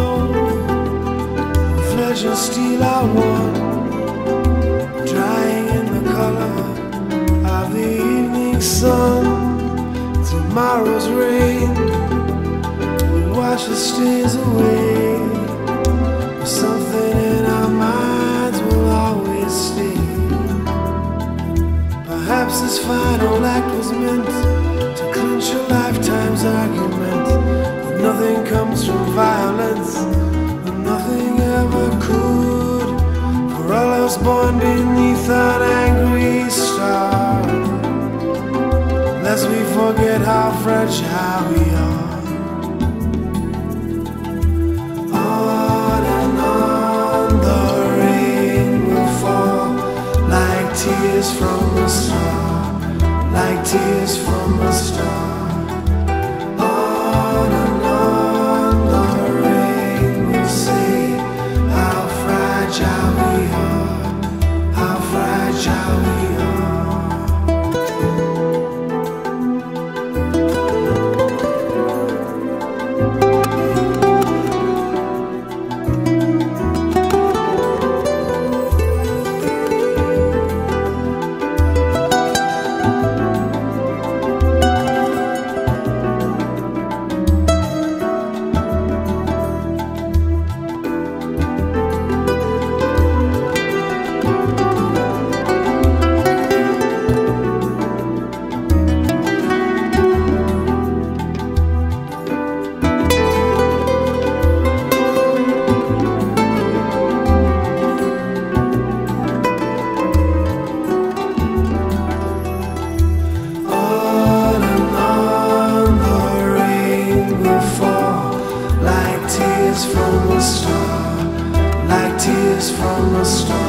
Flesh and steel are one, drying in the color of the evening sun. Tomorrow's rain will wash the stains away, but something in our minds will always stay. Perhaps this final act was meant to clinch a lifetime's argument, but nothing comes from violence, and nothing ever could. For all us born beneath an angry star, lest we forget how fragile we are. On and on the rain will fall, like tears from a star, like tears from a star. On and on the rain will say how fragile we are, how fragile we are. From a star, like tears from a star.